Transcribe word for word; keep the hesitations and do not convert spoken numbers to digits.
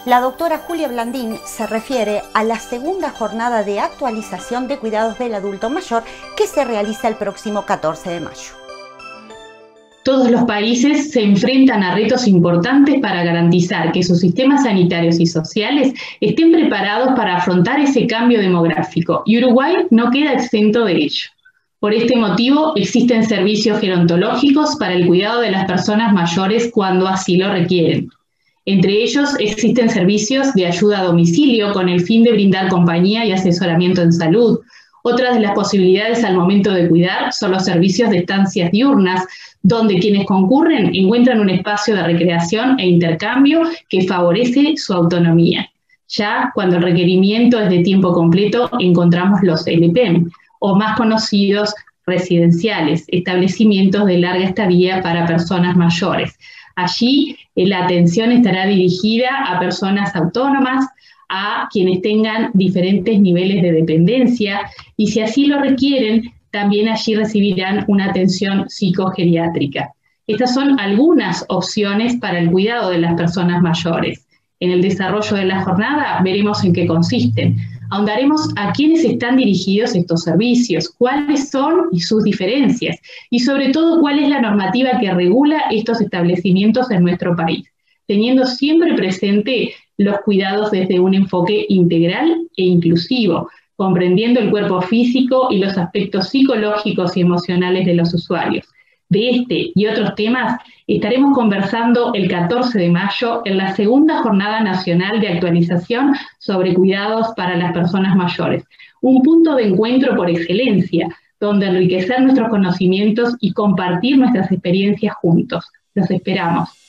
La doctora Julia Blandín se refiere a la segunda jornada de actualización de cuidados del adulto mayor que se realiza el próximo catorce de mayo. Todos los países se enfrentan a retos importantes para garantizar que sus sistemas sanitarios y sociales estén preparados para afrontar ese cambio demográfico, y Uruguay no queda exento de ello. Por este motivo, existen servicios gerontológicos para el cuidado de las personas mayores cuando así lo requieren. Entre ellos existen servicios de ayuda a domicilio con el fin de brindar compañía y asesoramiento en salud. Otras de las posibilidades al momento de cuidar son los servicios de estancias diurnas, donde quienes concurren encuentran un espacio de recreación e intercambio que favorece su autonomía. Ya cuando el requerimiento es de tiempo completo, encontramos los L P M, o más conocidos residenciales, establecimientos de larga estadía para personas mayores. Allí eh, la atención estará dirigida a personas autónomas, a quienes tengan diferentes niveles de dependencia, y si así lo requieren, también allí recibirán una atención psicogeriátrica. Estas son algunas opciones para el cuidado de las personas mayores. En el desarrollo de la jornada veremos en qué consisten. Ahondaremos a quiénes están dirigidos estos servicios, cuáles son y sus diferencias, y sobre todo cuál es la normativa que regula estos establecimientos en nuestro país, teniendo siempre presente los cuidados desde un enfoque integral e inclusivo, comprendiendo el cuerpo físico y los aspectos psicológicos y emocionales de los usuarios. De este y otros temas estaremos conversando el catorce de mayo en la segunda Jornada Nacional de Actualización sobre Cuidados para las Personas Mayores, un punto de encuentro por excelencia, donde enriquecer nuestros conocimientos y compartir nuestras experiencias juntos. Los esperamos.